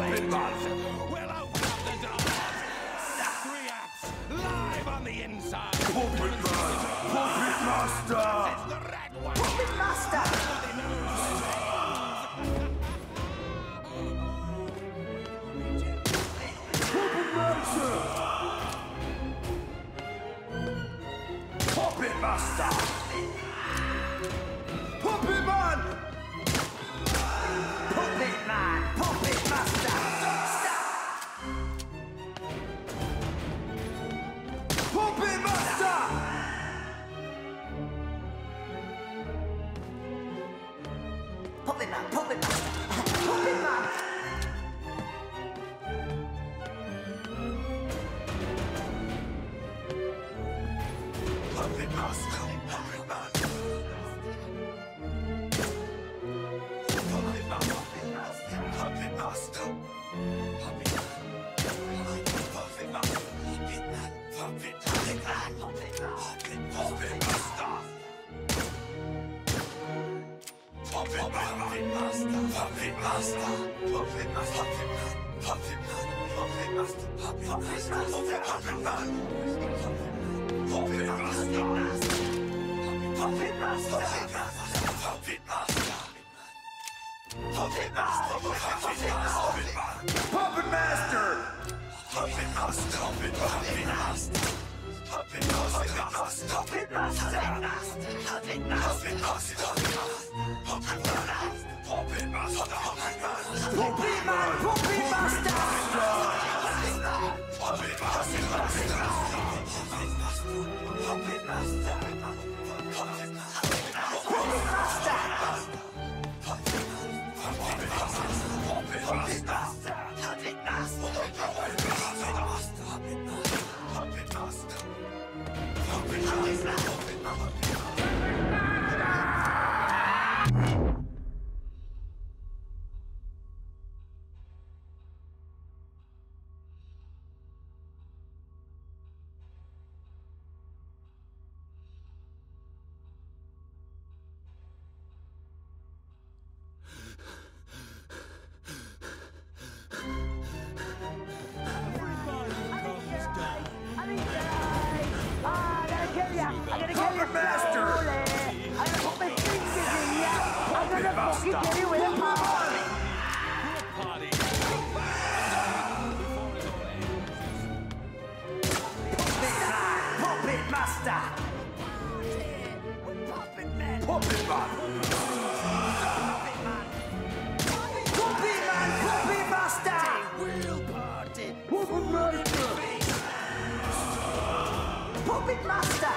Puppet Master. We'll open up the doors. 3 acts live on the inside. Puppet Man. Puppet Master. It's the Red One. Puppet Master! Puppet Master! Puppet Man! Puppet Man! Puppet Master! Puppet Master! Puppet Man! Puppet Master! Puppet Man! Puppet Master! Puppet Man! Puppet Man! Puppet Master! Puppet Man! Puppet Man! Puppet Man! Puppet Master! Puppet Master! Puppet Master! Puppet Master! Puppet Man! Puppet Master! Puppet Master! Puppet Man! Puppet Master! Puppet Master! Puppet Master! Puppet Master! Puppet Master! Puppet Master! Puppet Master! Puppet Master! Puppet Master! Puppet Master! Puppet Master! Puppet Master! Puppet Man! Puppet Master! Puppet Master! Puppet Master! Puppet Master! I'm gonna put my fingers in ya! I'm gonna fucking Master! get you with a power! Party. Puppet Master! Puppet Man! Puppet Man! Puppet Man! Puppet Master! Real party. Puppet Master! Puppet Master!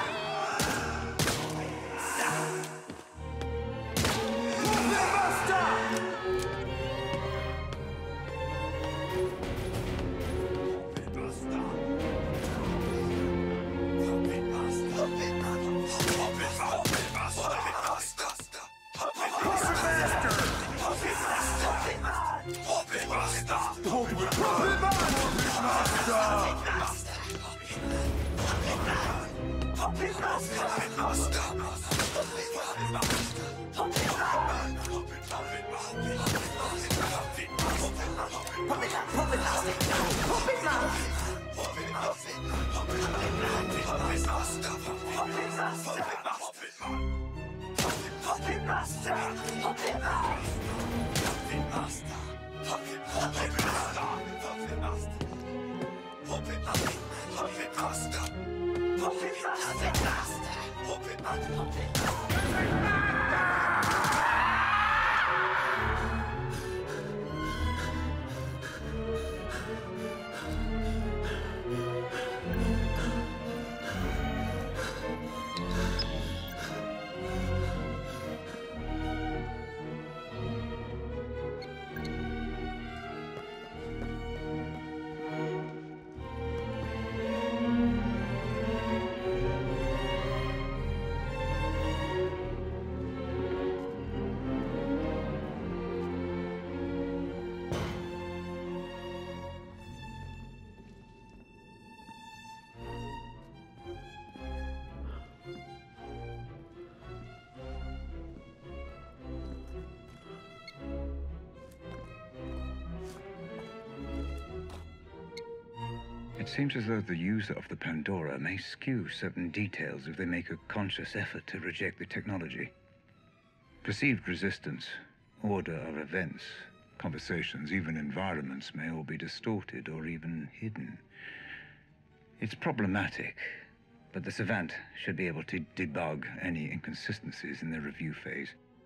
It seems as though the user of the Pandora may skew certain details if they make a conscious effort to reject the technology. Perceived resistance, order of events, conversations, even environments may all be distorted or even hidden. It's problematic, but the Savant should be able to debug any inconsistencies in the review phase.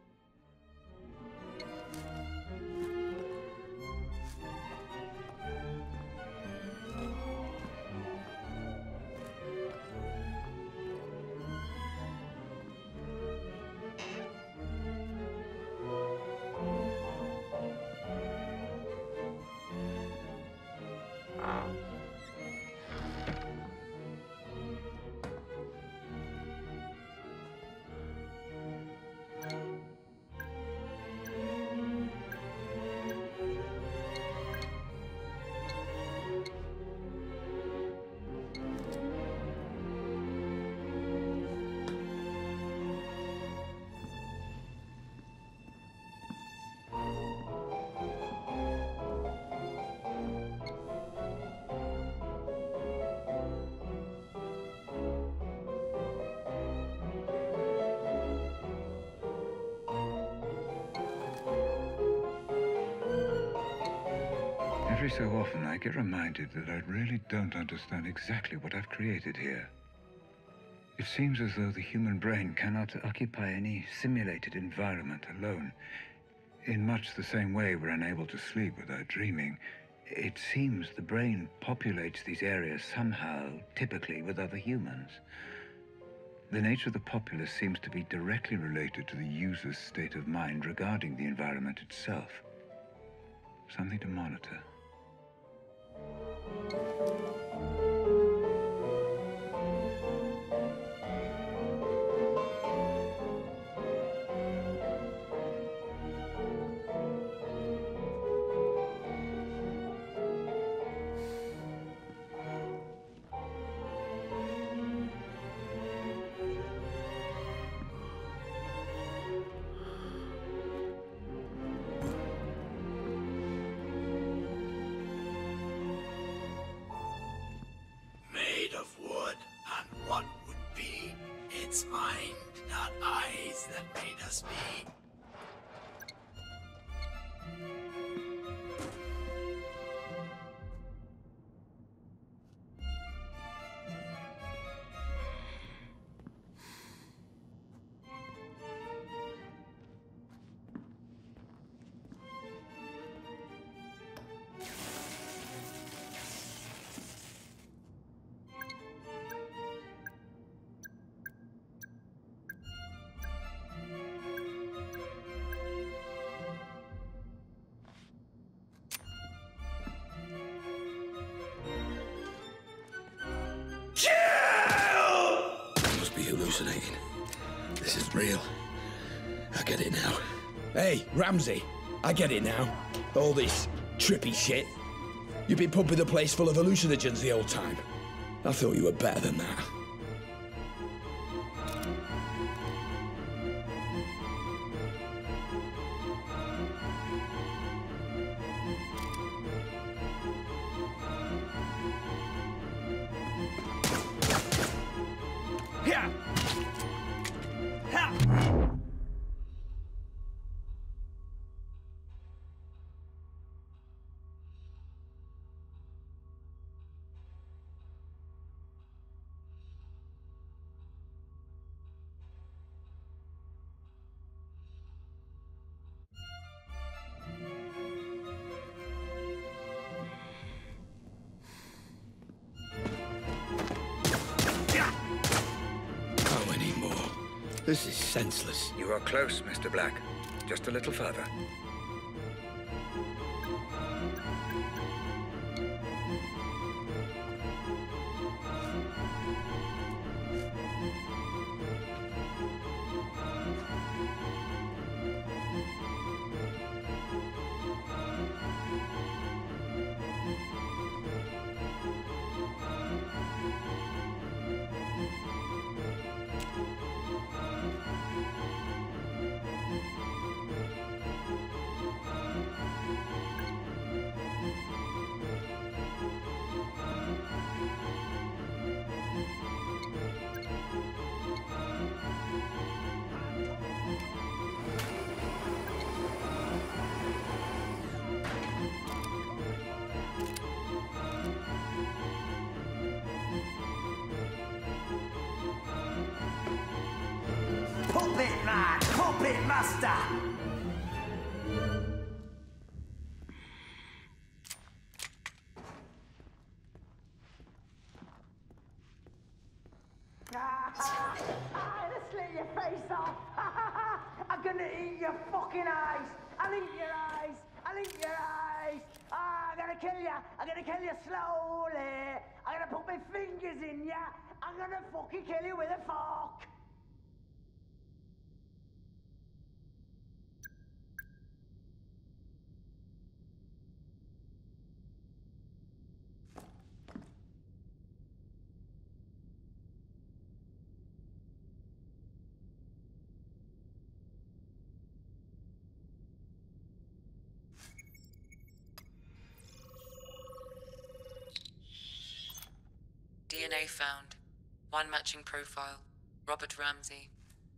Every so often, I get reminded that I really don't understand exactly what I've created here. It seems as though the human brain cannot occupy any simulated environment alone. In much the same way we're unable to sleep without dreaming, it seems the brain populates these areas somehow, typically with other humans. The nature of the populace seems to be directly related to the user's state of mind regarding the environment itself. Something to monitor. Made of wood, and what would be? It's mind, not eyes, that made us be. Must be hallucinating. This is real. I get it now. Hey, Ramsey, I get it now. All this trippy shit. You've been pumping the place full of hallucinogens the whole time. I thought you were better than that. Yeah. Ha! How many more? This is senseless. You are close, Mr. Black. Just a little further. Puppet Master! I'll slit your face off. I'm gonna eat your fucking eyes. I'll eat your eyes. I'll eat your eyes. I'm gonna kill you. I'm gonna kill you slowly. I'm gonna put my fingers in ya. I'm gonna fucking kill you with a fork. DNA found. One matching profile. Robert Ramsey.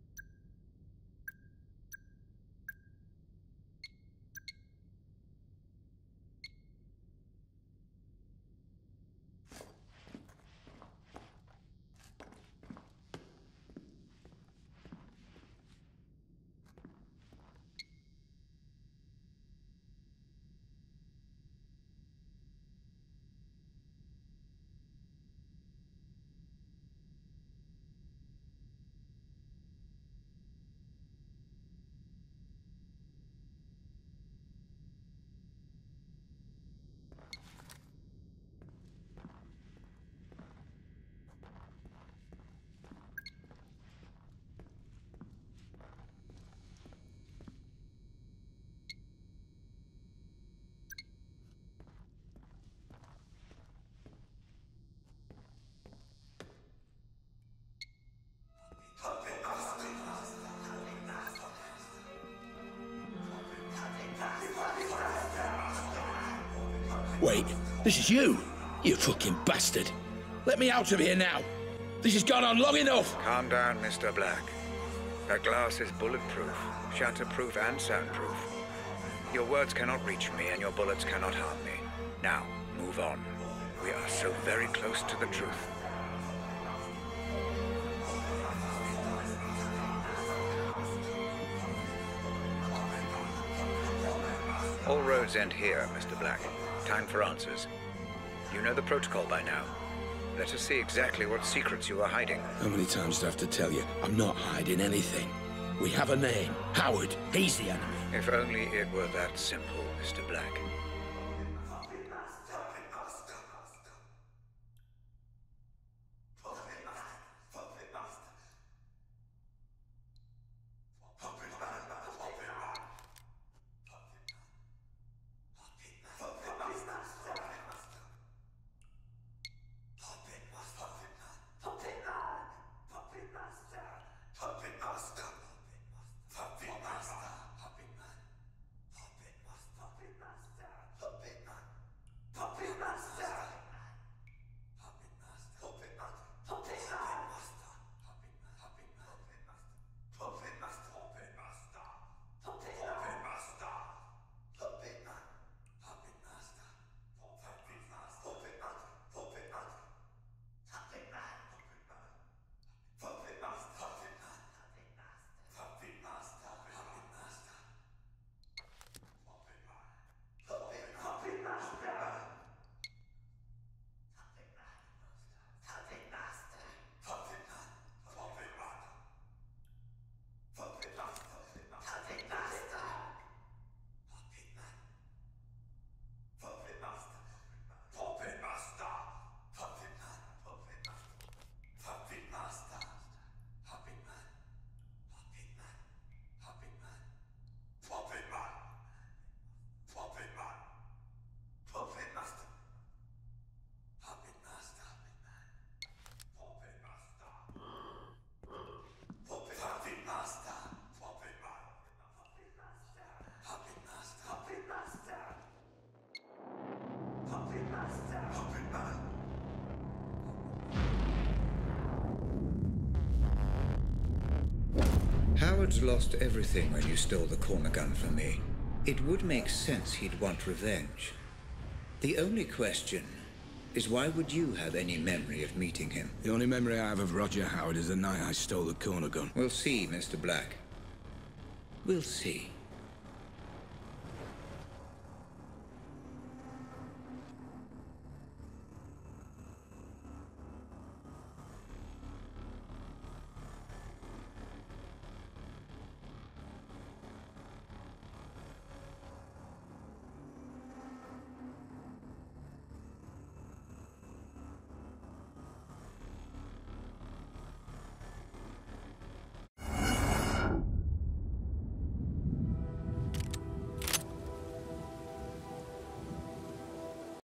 Wait, this is you? You fucking bastard. Let me out of here now. This has gone on long enough. Calm down, Mr. Black. That glass is bulletproof, shatterproof, and soundproof. Your words cannot reach me, and your bullets cannot harm me. Now, move on. We are so very close to the truth. All roads end here, Mr. Black. Time for answers. You know the protocol by now. Let us see exactly what secrets you are hiding. How many times do I have to tell you? I'm not hiding anything. We have a name. Howard. He's the enemy. If only it were that simple, Mr. Black. Howard's lost everything when you stole the corner gun from me. It would make sense he'd want revenge. The only question is, why would you have any memory of meeting him? The only memory I have of Roger Howard is the night I stole the corner gun. We'll see, Mr. Black. We'll see.